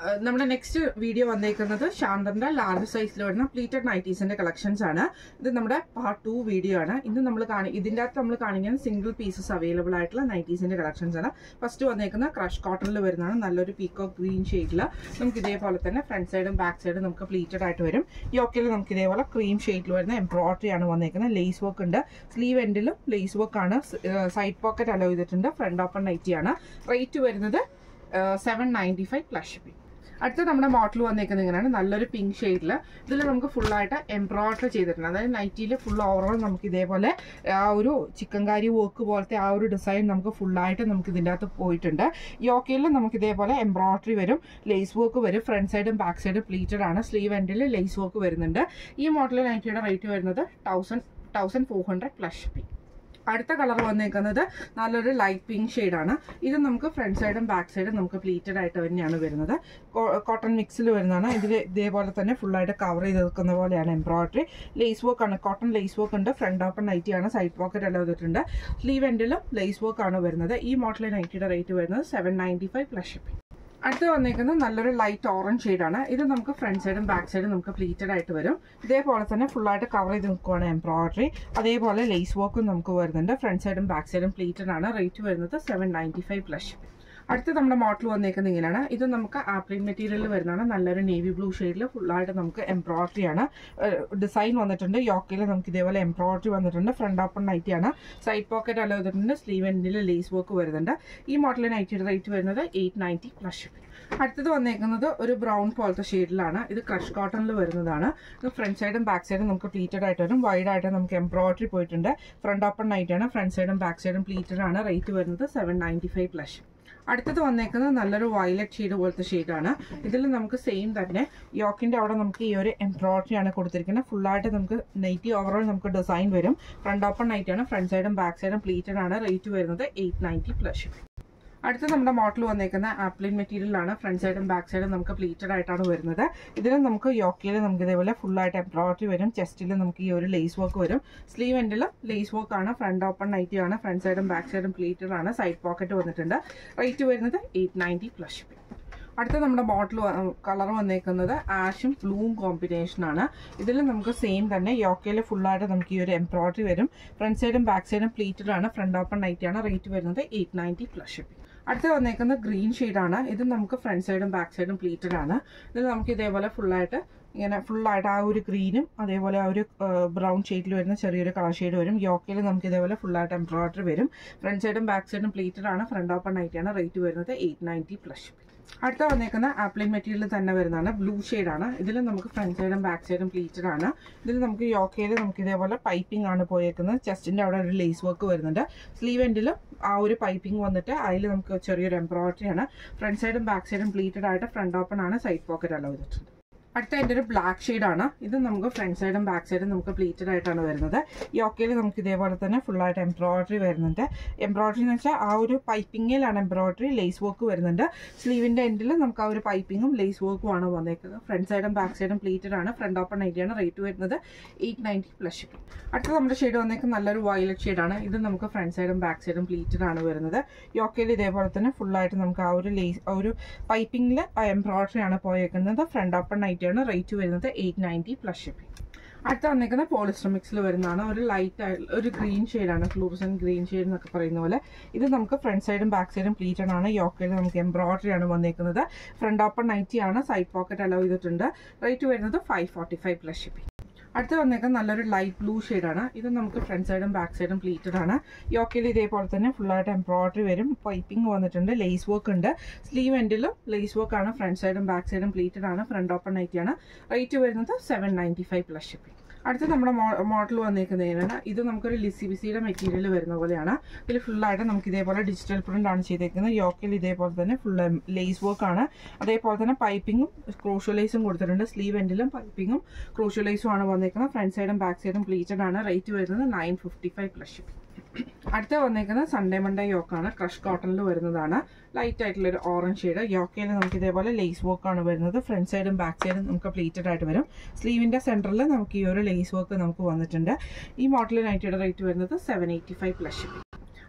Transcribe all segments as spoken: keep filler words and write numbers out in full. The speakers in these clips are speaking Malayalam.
നമ്മുടെ നെക്സ്റ്റ് വീഡിയോ വന്നേക്കുന്നത് ഷാൻഡറിന്റെ ലാർജ് സൈസിൽ വരുന്ന പ്ലീറ്റഡ് നൈറ്റീസിന്റെ കളക്ഷൻസ് ആണ്. ഇത് നമ്മുടെ പാർട്ട് ടു വീഡിയോ ആണ്. ഇന്ന് നമ്മൾ ഇതിന്റെ അകത്ത് നമ്മൾ കാണിക്കുന്ന സിംഗിൾ പീസസ് അവൈലബിൾ ആയിട്ടുള്ള നൈറ്റീസിന്റെ കളക്ഷൻസ് ആണ്. ഫസ്റ്റ് വന്നേക്കുന്ന ക്രഷ് കോട്ടണിൽ വരുന്നതാണ്. നല്ലൊരു പീക്കോക്ക് ഗ്രീൻ ഷെയ്ഡിൽ നമുക്ക് ഇതേപോലെ തന്നെ ഫ്രണ്ട് സൈഡും ബാക്ക് സൈഡും നമുക്ക് പ്ലീറ്റഡ് ആയിട്ട് വരും. യോക്കിൽ നമുക്ക് ഇതേപോലെ ക്രീം ഷെയ്ഡിൽ വരുന്ന എംബ്രോയിഡറി ആണ് വന്നേക്കുന്നത്. ലേസ് വർക്ക് ഉണ്ട്. സ്ലീവ് എൻഡിലും ലേസ് വർക്ക് ആണ്. സൈഡ് പോക്കറ്റ് അലോ ചെയ്തിട്ടുണ്ട്. ഫ്രണ്ട് ഓപ്പൺ നൈറ്റി ആണ്. റേറ്റ് വരുന്നത് seven ninety five plus shipping. അടുത്ത നമ്മുടെ മോഡൽ വന്നേക്കുന്നത് ഇങ്ങനെയാണ്. നല്ലൊരു പിങ്ക് ഷെയ്ഡിൽ ഇതിൽ നമുക്ക് ഫുള്ളായിട്ട് എംബ്രോയിഡറി ചെയ്തിട്ടുണ്ട്. അതായത് നൈറ്റിയിൽ ഫുൾ ഓവറോൾ നമുക്ക് ഇതേപോലെ ആ ഒരു ചിക്കൻകാരി വർക്ക് പോലത്തെ ആ ഒരു ഡിസൈൻ നമുക്ക് ഫുള്ളായിട്ട് നമുക്ക് ഇതിൻ്റെ അകത്ത് പോയിട്ടുണ്ട്. യോക്കയിൽ നമുക്ക് ഇതേപോലെ എംബ്രോയിഡറി വരും, ലേസ് വർക്ക് വരും. ഫ്രണ്ട് സൈഡും ബാക്ക് സൈഡും പ്ലീറ്റഡ് ആണ്. സ്ലീവ് എൻഡിൽ ലേസ് വർക്ക് വരുന്നുണ്ട്. ഈ മോഡൽ നൈറ്റിയുടെ റേറ്റ് വരുന്നത് thousand thousand four hundred plus shipping. അടുത്ത കളർ വന്നേക്കുന്നത് നല്ലൊരു ലൈറ്റ് പിങ്ക് ഷെയ്ഡാണ്. ഇത് നമുക്ക് ഫ്രണ്ട് സൈഡും ബാക്ക് സൈഡും നമുക്ക് പ്ലീറ്റഡ് ആയിട്ട് തന്നെയാണ് വരുന്നത്. കോട്ടൺ മിക്സിൽ വരുന്നതാണ്. ഇതിൽ ഇതേപോലെ തന്നെ ഫുള്ളായിട്ട് കവർ ചെയ്ത് നിൽക്കുന്ന പോലെയാണ് എംബ്രോയിഡറി. ലേസ് വർക്ക് ആണ്. കോട്ടൺ ലേസ് വർക്ക് ഉണ്ട്. ഫ്രണ്ട് ഓപ്പൺ നൈറ്റി ആണ്. സൈഡ് പോക്കറ്റ് എല്ലാം ചെയ്തിട്ടുണ്ട്. സ്ലീവ് എൻഡിലും ലേസ് വർക്ക് ആണ് വരുന്നത്. ഈ മോഡൽ നൈറ്റിയുടെ റേറ്റ് വരുന്നത് seven ninety five plus shipping. അടുത്ത് വന്നേക്കുന്നത് നല്ലൊരു ലൈറ്റ് ഓറഞ്ച് ഷെയ്ഡാണ്. ഇത് നമുക്ക് ഫ്രണ്ട് സൈഡും ബാക്ക് സൈഡും നമുക്ക് പ്ലീറ്റഡ് ആയിട്ട് വരും. ഇതേപോലെ തന്നെ ഫുള്ളായിട്ട് കവർ ചെയ്ത് നിൽക്കുവാണ് എംബ്രോയിഡറി. അതേപോലെ ലേസ് വർക്കും നമുക്ക് വരുന്നുണ്ട്. ഫ്രണ്ട് സൈഡും ബാക്ക് സൈഡും പ്ലീറ്റഡ് ആണ്. റേറ്റ് വരുന്നത് seven ninety five plus shipping. അടുത്ത് നമ്മുടെ മോഡൽ വന്നേക്കുന്നത് ഇങ്ങനെയാണ്. ഇത് നമുക്ക് ആപ്ലിൻ മെറ്റീരിയൽ വരുന്നതാണ്. നല്ലൊരു നേവി ബ്ലൂ ഷെയ്ഡിൽ ഫുള്ളായിട്ട് നമുക്ക് എംബ്രോയിഡറി ആണ്. ഡിസൈൻ വന്നിട്ടുണ്ട്. യോക്കയിൽ നമുക്ക് ഇതേപോലെ എംബ്രോയിഡറി വന്നിട്ടുണ്ട്. ഫ്രണ്ട് ഓപ്പൺ നൈറ്റി ആണ്. സൈഡ് പോക്കറ്റ് അലോ ചെയ്തിട്ടുണ്ട്. സ്ലീവ് എൻഡിൽ ലേസ് വർക്ക് വരുന്നുണ്ട്. ഈ മോഡൽ നൈറ്റിയുടെ റേറ്റ് വരുന്നത് എയ്റ്റ് നയൻറ്റി പ്ലസ് ഷിപ്പിംഗ്. അടുത്തത് വന്നേക്കുന്നത് ഒരു ബ്രൗൺ പോലത്തെ ഷെയ്ഡിലാണ്. ഇത് ക്രഷ് കോട്ടണിൽ വരുന്നതാണ്. ഇത് ഫ്രണ്ട് സൈഡും ബാക്ക് സൈഡും നമുക്ക് പ്ലീറ്റഡ് ആയിട്ട് വരും. വൈഡ് ആയിട്ട് നമുക്ക് എംബ്രോയിഡറി പോയിട്ടുണ്ട്. ഫ്രണ്ട് ഓപ്പൺ നൈറ്റ് ആണ്. ഫ്രണ്ട് സൈഡും ബാക്ക് സൈഡും പ്ലീറ്റഡ് ആണ്. റേറ്റ് വരുന്നത് സെവൻ നയൻറ്റി ഫൈവ് പ്ലസ്. അടുത്തത് വന്നേക്കുന്നത് നല്ലൊരു വയലറ്റ് ഷെയ്ഡ് പോലത്തെ ഷെയ്ഡാണ്. ഇതിൽ നമുക്ക് സെയിം തന്നെ യോക്കിന്റെ അവിടെ നമുക്ക് ഈ ഒരു എംബ്രോയിഡറി ആണ് കൊടുത്തിരിക്കുന്നത്. ഫുള്ളായിട്ട് നമുക്ക് നൈറ്റി ഓവറോൾ നമുക്ക് ഡിസൈൻ വരും. ഫ്രണ്ട് ഓപ്പൺ നൈറ്റ് ആണ്. ഫ്രണ്ട് സൈഡും ബാക്ക് സൈഡും പ്ലീറ്റഡ് ആണ്. റേറ്റ് വരുന്നത് എയ്റ്റ് നയൻറ്റി പ്ലസ്. അടുത്ത നമ്മുടെ മോഡൽ വന്നേക്കുന്ന ആപ്ലിൻ മെറ്റീരിയലാണ്. ഫ്രണ്ട് സൈഡും ബാക്ക് സൈഡും നമുക്ക് പ്ലീറ്റഡ് ആയിട്ടാണ് വരുന്നത്. ഇതിൽ നമുക്ക് യോക്കയിൽ നമുക്ക് ഇതേപോലെ ഫുള്ളായിട്ട് എംബ്രോയിഡറി വരും. ചെസ്റ്റിൽ നമുക്ക് ഈ ഒരു ലേസ് വർക്ക് വരും. സ്ലീവ് എൻഡിൽ ലേസ് വർക്ക് ആണ്. ഫ്രണ്ട് ഓപ്പൺ നൈറ്റി ആണ്. ഫ്രണ്ട് സൈഡും ബാക്ക് സൈഡും പ്ലീറ്റഡ് ആണ്. സൈഡ് പോക്കറ്റ് വന്നിട്ടുണ്ട്. റേറ്റ് വരുന്നത് എയ്റ്റ് നയൻറ്റി പ്ലസ് ഷിപ്പിംഗ്. അടുത്ത നമ്മുടെ ബോട്ടിൽ കളർ വന്നേക്കുന്നത് ആഷും ബ്ലൂവും കോമ്പിനേഷൻ ആണ്. ഇതിൽ നമുക്ക് സെയിം തന്നെ യോക്കയിൽ ഫുള്ളായിട്ട് നമുക്ക് ഈ ഒരു എംബ്രോയിഡറി വരും. ഫ്രണ്ട് സൈഡും ബാക്ക് സൈഡും പ്ലീറ്റഡ് ആണ്. ഫ്രണ്ട് ഓപ്പൺ നൈറ്റി ആണ്. റേറ്റ് വരുന്നത് എയ്റ്റ് നയൻറ്റി പ്ലസ് ഷിപ്പിംഗ്. അടുത്ത വന്നേക്കുന്നത് ഗ്രീൻ ഷെയ്ഡാണ്. ഇത് നമുക്ക് ഫ്രണ്ട് സൈഡും ബാക്ക് സൈഡും പ്ലീറ്റഡ് ആണ്. ഇത് നമുക്ക് ഇതേപോലെ ഫുള്ളായിട്ട് ഇങ്ങനെ ഫുള്ളായിട്ട് ആ ഒരു ഗ്രീനും അതേപോലെ ആ ഒരു ബ്രൗൺ ഷെയ്ഡിൽ വരുന്ന ചെറിയൊരു കളർ ഷെയ്ഡ് വരും. യോക്കയിൽ നമുക്ക് ഇതേപോലെ ഫുള്ളായിട്ട് എംബ്രോയിഡറി വരും. ഫ്രണ്ട് സൈഡും ബാക്ക് സൈഡും പ്ലീറ്റഡ് ആണ്. ഫ്രണ്ട് ഓപ്പൺ നൈറ്റി ആണ്. റേറ്റ് വരുന്നത് എയ്റ്റ് നയൻറ്റി പ്ലസ്. അടുത്ത വന്നേക്കുന്ന ആപ്ലിൻ മെറ്റീരിയൽ തന്നെ വരുന്നതാണ്. ബ്ലൂ ഷെയ്ഡാണ്. ഇതിൽ നമുക്ക് ഫ്രണ്ട് സൈഡും ബാക്ക് സൈഡും പ്ലീറ്റഡ് ആണ്. ഇതിൽ നമുക്ക് യോക്കയിൽ നമുക്ക് ഇതേപോലെ പൈപ്പിംഗ് ആണ് പോയേക്കുന്നത്. ചെസ്റ്റിന്റെ അവിടെ ഒരു ലേസ് വർക്ക് വരുന്നുണ്ട്. സ്ലീവ് എൻഡിലും ആ ഒരു പൈപ്പിംഗ് വന്നിട്ട് അതിൽ നമുക്ക് ചെറിയൊരു എംബ്രോയിഡറി ആണ്. ഫ്രണ്ട് സൈഡും ബാക്ക് സൈഡും പ്ലീറ്റഡ് ആയിട്ട് ഫ്രണ്ട് ഓപ്പൺ ആണ്. സൈഡ് പോക്കറ്റ് അലോ ചെയ്തിട്ടുണ്ട്. അടുത്ത എൻ്റെ ഒരു ബ്ലാക്ക് ഷെയ്ഡാണ്. ഇത് നമുക്ക് ഫ്രണ്ട് സൈഡും ബാക്ക് സൈഡും നമുക്ക് പ്ലീറ്റഡ് ആയിട്ടാണ് വരുന്നത്. യോക്കയിൽ നമുക്ക് ഇതേപോലെ തന്നെ ഫുള്ളായിട്ട് എംബ്രോയിഡറി വരുന്നുണ്ട്. എംബ്രോയിഡറി എന്ന് വെച്ചാൽ ആ ഒരു പൈപ്പിങ്ങിലാണ് എംബ്രോയിഡറി. ലേസ് വർക്ക് വരുന്നുണ്ട്. സ്ലീവിൻ്റെ എൻഡിൽ നമുക്ക് ആ ഒരു പൈപ്പിങ്ങും ലേസ് വർക്കും ആണ് വന്നേക്കുന്നത്. ഫ്രണ്ട് സൈഡും ബാക്ക് സൈഡും പ്ലീറ്റഡ് ആണ്. ഫ്രണ്ട് ഓപ്പൺ നൈറ്റിയാണ്. റേറ്റ് വരുന്നത് എയ്റ്റ് നയൻറ്റി പ്ലസ് ഷിപ്പിംഗ്. അടുത്ത നമ്മുടെ ഷെയ്ഡ് വന്നേക്കുന്നത് നല്ലൊരു വയലറ്റ് ഷെയ്ഡാണ്. ഇത് നമുക്ക് ഫ്രണ്ട് സൈഡും ബാക്ക് സൈഡും പ്ലീറ്റഡ് ആണ് വരുന്നത്. യോക്കയിൽ ഇതേപോലെ തന്നെ ഫുള്ളായിട്ട് നമുക്ക് ആ ഒരു ലേസ് ആ ഒരു പൈപ്പിങ്ങിൽ എംബ്രോയിഡറി ആണ് പോയേക്കുന്നത്. ഫ്രണ്ട് ഓപ്പൺ നൈറ്റ് ആണ്. റേറ്റ് വരുന്നത് എയ്റ്റ് നയൻറ്റി പ്ലസ് ഷിപ്പിംഗ്. അടുത്ത വന്നേക്കുന്ന പോളിസ്റ്റർ മിക്സിൽ വരുന്നതാണ്. ഒരു ലൈറ്റ് ഒരു ഗ്രീൻ ഷെയ്ഡാണ്. ഫ്ലൂറസൻ ഗ്രീൻ ഷെയ്ഡ് എന്നൊക്കെ പറയുന്ന പോലെ. ഇത് നമുക്ക് ഫ്രണ്ട് സൈഡും ബാക്ക് സൈഡും പ്ലീറ്റഡ് ആണ്. യോക്കയിൽ നമുക്ക് എംബ്രോയിഡറി ആണ് വന്നേക്കുന്നത്. ഫ്രണ്ട് ഓപ്പൺ നൈറ്റി ആണ്. സൈഡ് പോക്കറ്റ് അലോ ചെയ്തിട്ടുണ്ട്. റേറ്റ് വരുന്നത് five forty five plus shipping. അടുത്ത് വന്നേക്കാൻ നല്ലൊരു ലൈറ്റ് ബ്ലൂ ഷെയ്ഡാണ്. ഇത് നമുക്ക് ഫ്രണ്ട് സൈഡും ബാക്ക് സൈഡും പ്ലീറ്റഡ് ആണ്. യോക്കയിൽ ഇതേപോലെ തന്നെ ഫുള്ളായിട്ട് എംബ്രോയിഡറി വരും. പൈപ്പിംഗ് വന്നിട്ടുണ്ട്. ലേസ് വർക്ക് ഉണ്ട്. സ്ലീവ് എൻഡിലും ലേസ് വർക്ക് ആണ്. ഫ്രണ്ട് സൈഡും ബാക്ക് സൈഡും പ്ലീറ്റഡ് ആണ്. ഫ്രണ്ട് ഓപ്പൺ നൈറ്റി ആണ്. റേറ്റ് വരുന്നത് seven ninety five plus shipping. അടുത്ത നമ്മുടെ മോഡൽ വന്നേക്കുന്നതിനാണ്. ഇത് നമുക്കൊരു ലിസി ബിസിയുടെ മെറ്റീരിയൽ വരുന്ന പോലെയാണ്. ഇതിൽ ഫുള്ളായിട്ട് നമുക്ക് ഇതേപോലെ ഡിജിറ്റൽ പ്രിന്റ് ആണ് ചെയ്തേക്കുന്നത്. യോക്കിൽ ഇതേപോലെ തന്നെ ഫുൾ ലേസ് വർക്ക് ആണ്. അതേപോലെ തന്നെ പൈപ്പിങ്ങും ക്രൂഷ്യൽ ലേസും കൊടുത്തിട്ടുണ്ട്. സ്ലീവ് എൻഡിലും പൈപ്പിങ്ങും ക്രൂഷ്യൽ ലേസും ആണ് വന്നേക്കുന്നത്. ഫ്രണ്ട് സൈഡും ബാക്ക് സൈഡും പ്ലീറ്റഡ് ആണ്. റേറ്റ് വരുന്നത് nine fifty five plus shipping. അടുത്ത വന്നേക്കുന്നത് സൺഡേ മൺഡേ യോക്കാണ്. ക്രഷ് കോട്ടണിൽ വരുന്നതാണ്. ലൈറ്റ് ആയിട്ടുള്ള ഒരു ഓറഞ്ച് ഷെയ്ഡ്. യോക്കയിൽ നമുക്ക് ഇതേപോലെ ലേസ് വർക്ക് ആണ് വരുന്നത്. ഫ്രണ്ട് സൈഡും ബാക്ക് സൈഡും നമുക്ക് പ്ലീറ്റഡ് ആയിട്ട് വരും. സ്ലീവിന്റെ സെന്ററിൽ നമുക്ക് ഈ ഒരു ലേസ് വർക്ക് നമുക്ക് വന്നിട്ടുണ്ട്. ഈ മോഡൽ നൈറ്റിയുടെ റേറ്റ് വരുന്നത് seven eighty five plus shipping.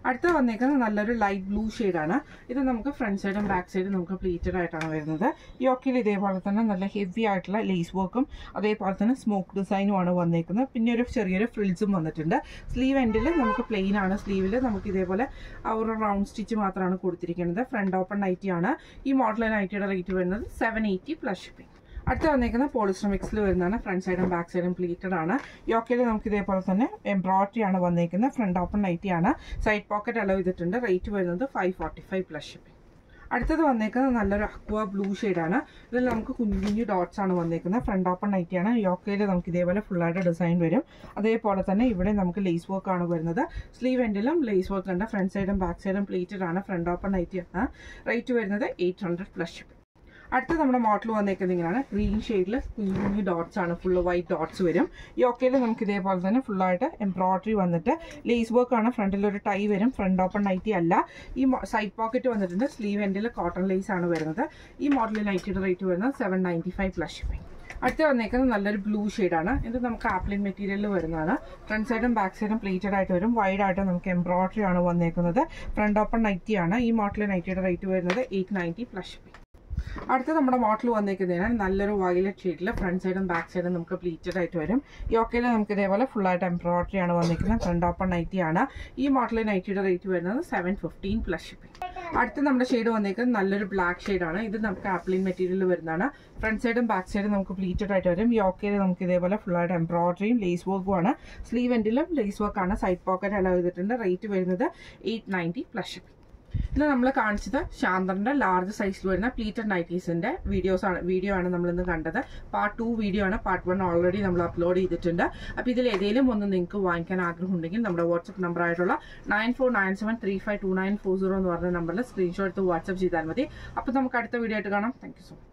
അടുത്ത വന്നേക്കുന്നത് നല്ലൊരു ലൈറ്റ് ബ്ലൂ ഷെയ്ഡാണ്. ഇത് നമുക്ക് ഫ്രണ്ട് സൈഡും ബാക്ക് സൈഡും നമുക്ക് പ്ലീറ്റഡ് ആയിട്ടാണ് വരുന്നത്. യോക്കിൽ ഇതേപോലെ തന്നെ നല്ല ഹെവി ആയിട്ടുള്ള ലേസ് വർക്കും അതേപോലെ തന്നെ സ്മോക്ക് ഡിസൈനുമാണ് വന്നേക്കുന്നത്. പിന്നെ ഒരു ചെറിയൊരു ഫ്രിൽസും വന്നിട്ടുണ്ട്. സ്ലീവ് എൻഡിൽ നമുക്ക് പ്ലെയിൻ ആണ്. സ്ലീവിൽ നമുക്ക് ഇതേപോലെ ആ ഒരു റൗണ്ട് സ്റ്റിച്ച് മാത്രമാണ് കൊടുത്തിരിക്കുന്നത്. ഫ്രണ്ട് ഓപ്പൺ നൈറ്റി ആണ്. ഈ മോഡൽ നൈറ്റിയുടെ റേറ്റ് വരുന്നത് സെവൻ എയ്റ്റി പ്ലസ് ഷിപ്പിംഗ്. അടുത്ത വന്നേക്കുന്നത് പോളിസ്റ്റർ മിക്സിൽ വരുന്നതാണ്. ഫ്രണ്ട് സൈഡും ബാക്ക് സൈഡും പ്ലീറ്റഡ് ആണ്. യോക്കയിൽ നമുക്ക് ഇതേപോലെ തന്നെ എംബ്രോയിഡറി ആണ് വന്നേക്കുന്നത്. ഫ്രണ്ട് ഓപ്പൺ നൈറ്റി ആണ്. സൈഡ് പോക്കറ്റ് അലോ ചെയ്തിട്ടുണ്ട്. റേറ്റ് വരുന്നത് five forty five plus shipping. അടുത്തത് വന്നേക്കുന്നത് നല്ലൊരു അക്വ ബ്ലൂ ഷെയ്ഡാണ്. ഇതിൽ നമുക്ക് കുഞ്ഞു കുഞ്ഞു ഡോട്ട്സ് ആണ് വന്നേക്കുന്നത്. ഫ്രണ്ട് ഓപ്പൺ നൈറ്റി ആണ്. യോക്കയിൽ നമുക്ക് ഇതേപോലെ ഫുള്ളായിട്ട് ഡിസൈൻ വരും. അതേപോലെ തന്നെ ഇവിടെ നമുക്ക് ലേസ് വർക്ക് ആണ് വരുന്നത്. സ്ലീവ് എൻഡിലും ലേസ് വർക്ക് ഉണ്ട്. ഫ്രണ്ട് സൈഡും ബാക്ക് സൈഡും പ്ലീറ്റഡ് ആണ്. ഫ്രണ്ട് ഓപ്പൺ നൈറ്റി ആണ്. റേറ്റ് വരുന്നത് എയ്റ്റ് ഹൺഡ്രഡ് പ്ലസ് ഷിപ്പിംഗ്. അടുത്ത നമ്മുടെ മോഡൽ വന്നേക്കുന്നത് ഇങ്ങനെയാണ്. ഗ്രീൻ ഷെയ്ഡിൽ കുഞ്ഞു കുഞ്ഞു ഡോട്ട്സ് ആണ്. ഫുള്ള് വൈറ്റ് ഡോട്ട്സ് വരും. യോക്കയിൽ നമുക്ക് ഇതേപോലെ തന്നെ ഫുള്ളായിട്ട് എംബ്രോയിഡറി വന്നിട്ട് ലേസ് വർക്ക് ആണ്. ഫ്രണ്ടിൽ ഒരു ടൈ വരും. ഫ്രണ്ട് ഓപ്പൺ നൈറ്റി അല്ല. ഈ സൈഡ് പോക്കറ്റ് വന്നിട്ടുണ്ട്. സ്ലീവ് എൻഡിൽ കോട്ടൺ ലേസ് ആണ് വരുന്നത്. ഈ മോഡൽ നൈറ്റിയുടെ റേറ്റ് വരുന്നത് seven ninety five plus shipping. അടുത്ത വന്നേക്കുന്നത് നല്ലൊരു ബ്ലൂ ഷെയ്ഡാണ്. ഇത് നമുക്ക് ആപ്ലിൻ മെറ്റീരിയലിൽ വരുന്നതാണ്. ഫ്രണ്ട് സൈഡും ബാക്ക് സൈഡും പ്ലീറ്റഡ് ആയിട്ട് വരും. വൈഡ് ആയിട്ട് നമുക്ക് എംബ്രോയിഡറി ആണ് വന്നേക്കുന്നത്. ഫ്രണ്ട് ഓപ്പൺ നൈറ്റി ആണ്. ഈ മോഡൽ നൈറ്റിയുടെ റേറ്റ് വരുന്നത് എയ്റ്റ് നയൻറ്റി പ്ലസ് ഷിപ്പിംഗ്. അടുത്ത നമ്മുടെ മോഡൽ വന്നേക്കുന്നതിനാണ് നല്ലൊരു വയലറ്റ് ഷെയ്ഡിൽ ഫ്രണ്ട് സൈഡും ബാക്ക് സൈഡും നമുക്ക് പ്ലീറ്റഡ് ആയിട്ട് വരും. യോക്കയിൽ നമുക്ക് ഇതേപോലെ ഫുള്ളായിട്ട് എംബ്രോയിഡറി ആണ് വന്നിരിക്കുന്നത്. ഫ്രണ്ട് ഓപ്പൺ നൈറ്റി ആണ്. ഈ മോഡൽ നൈറ്റിയുടെ റേറ്റ് വരുന്നത് സെവൻ ഫിഫ്റ്റീൻ പ്ലസ് ഷിപ്പിംഗ്. അടുത്ത നമ്മുടെ ഷെയ്ഡ് വന്നേക്കുന്നത് നല്ലൊരു ബ്ലാക്ക് ഷെയ്ഡാണ്. ഇത് നമുക്ക് ആപ്ലിൻ മെറ്റീരിയൽ വരുന്നതാണ്. ഫ്രണ്ട് സൈഡും ബാക്ക് സൈഡും നമുക്ക് പ്ലീറ്റഡ് ആയിട്ട് വരും. യോക്കയിൽ നമുക്ക് ഇതേപോലെ ഫുള്ളായിട്ട് എംബ്രോയിഡറിയും ലേസ് വർക്കും ആണ്. സ്ലീവ് എൻഡിലും ലേസ് വർക്കാണ്. സൈഡ് പോക്കറ്റ് അലോ ചെയ്തിട്ടുണ്ട്. റേറ്റ് വരുന്നത് എയ്റ്റ് നയൻറ്റി പ്ലസ് ഷിപ്പിംഗ്. ഇന്ന് നമ്മൾ കാണിച്ചത് ഷാന്തറിന്റെ ലാർജ് സൈസിൽ വരുന്ന പ്ലീറ്റഡ് നൈറ്റീസിന്റെ വീഡിയോസ് ആണ് വീഡിയോ ആണ് നമ്മൾ ഇന്ന് കണ്ടത്. പാർട്ട് ടു വീഡിയോ ആണ്. പാർട്ട് വൺ ഓൾറെഡി നമ്മൾ അപ്ലോഡ് ചെയ്തിട്ടുണ്ട്. അപ്പോൾ ഇതിൽ ഏതെങ്കിലും ഒന്ന് നിങ്ങൾക്ക് വാങ്ങിക്കാൻ ആഗ്രഹം ഉണ്ടെങ്കിൽ നമ്മുടെ വാട്സ്ആപ്പ് നമ്പർ ആയിട്ടുള്ള nine four nine seven three five two nine four zero എന്ന് പറഞ്ഞ നമ്പറിൽ സ്ക്രീൻഷോട്ട് എടുത്ത് വാട്സ്ആപ്പ് ചെയ്താൽ മതി. അപ്പോൾ നമുക്ക് അടുത്ത വീഡിയോ ആയിട്ട് കാണാം. Thank you so much.